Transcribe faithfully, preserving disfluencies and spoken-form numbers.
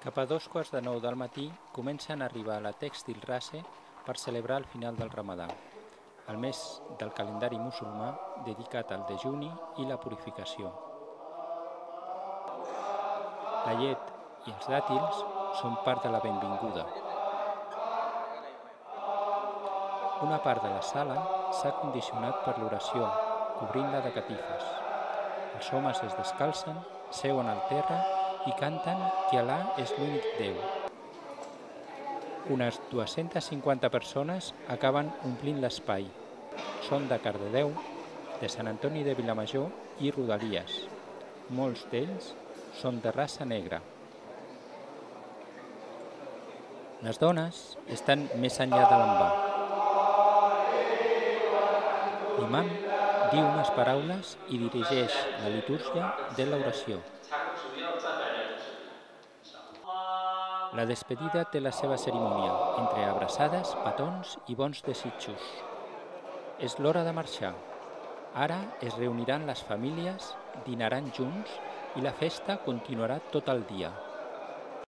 Cap a dos quarts de nou del matí comencen a arribar a la Tèxtil Rase per celebrar el final del Ramadà, el mes del calendari musulmà dedicat al dejuni i la purificació. La llet i els dàtils són part de la benvinguda. Una part de la sala s'ha condicionat per l'oració, cobrint-la de catifes. Els homes es descalcen, seuen al terra i canten que Allà és l'únic Déu. Unes dues-centes cinquanta persones acaben omplint l'espai. Són de Cardedeu, de Sant Antoni de Vilamajor i Rodalies. Molts d'ells són de raça negra. Les dones estan més enllà de l'envà. L'imam diu unes paraules i dirigeix la litúrgia de l'oració. La despedida té la seva cerimònia, entre abraçades, petons i bons desitjos. És l'hora de marxar. Ara es reuniran les famílies, dinaran junts i la festa continuarà tot el dia.